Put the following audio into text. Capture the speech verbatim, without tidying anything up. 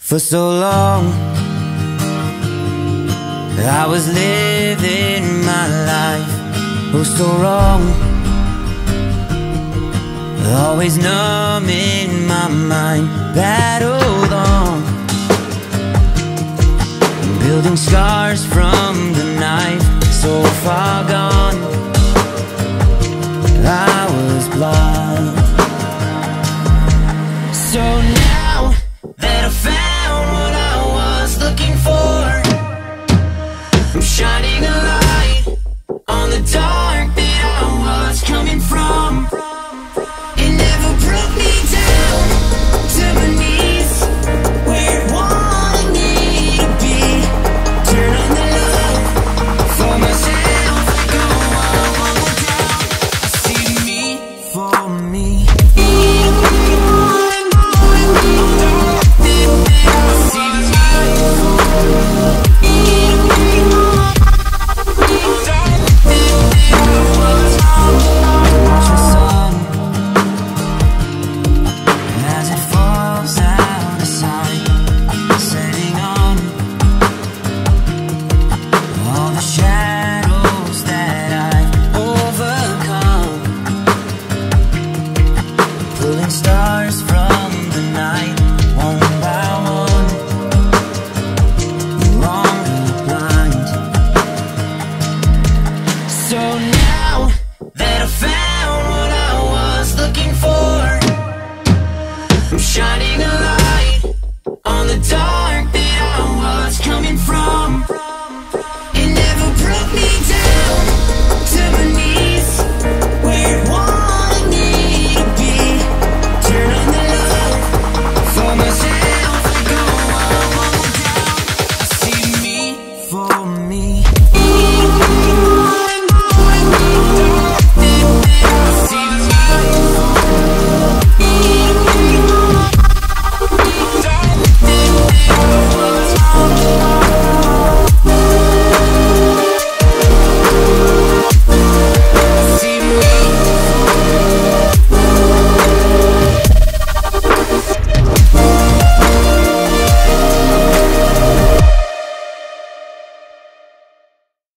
For so long I was living my life, oh so wrong, always numb in my mind, battled on, building scars from the knife, so far gone.